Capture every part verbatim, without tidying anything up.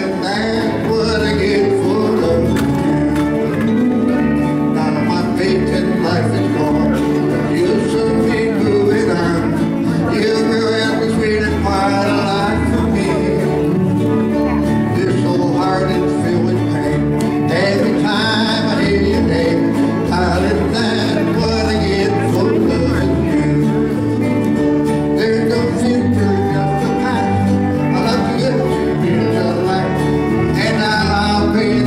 darling, that's what I get for loving you. Now my faith in life is gone. You'll soon be moving on. You will have the sweet and quiet life for me. This old heart is filled with pain. Every time I hear your name, darling, that's what I get for loving you. There's no future, just the past. I love to get you in the light, and I'll be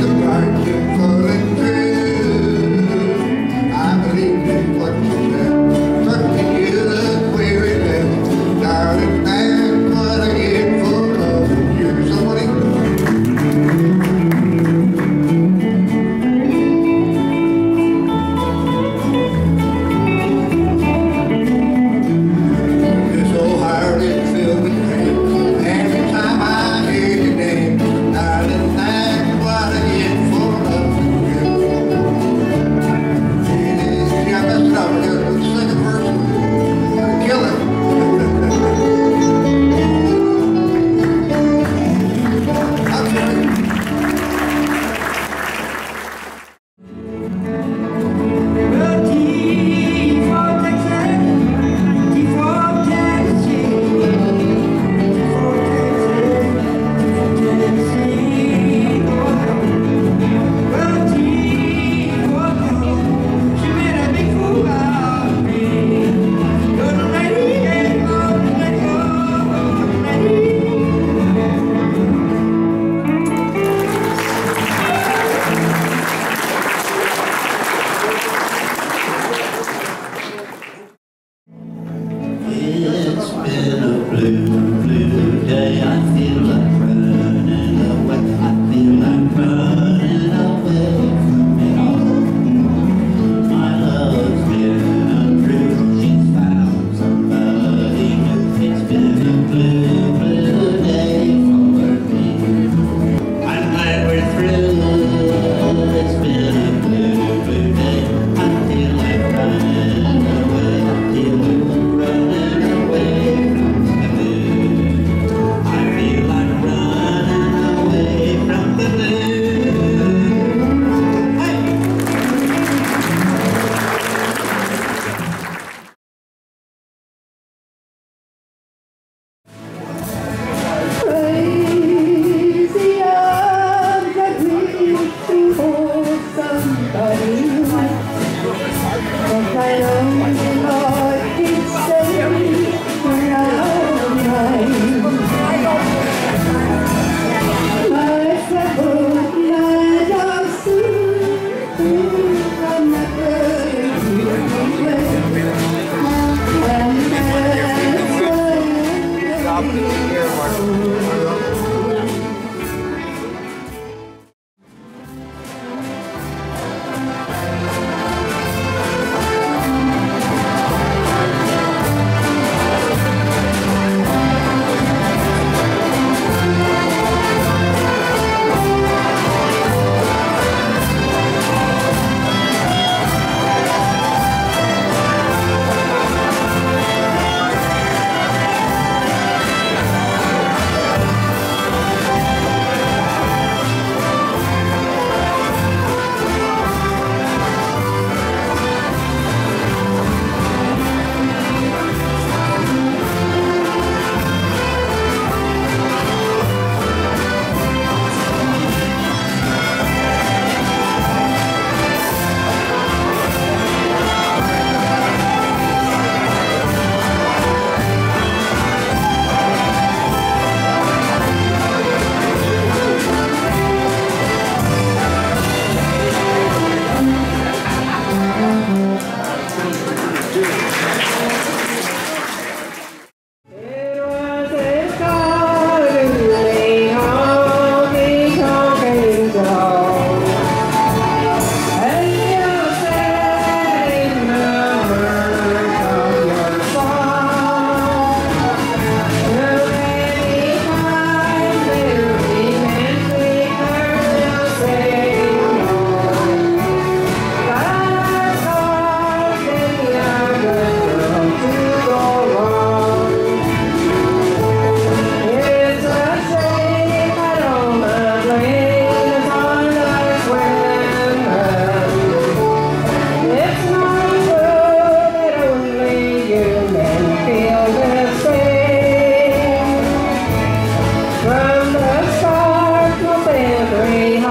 From the start of every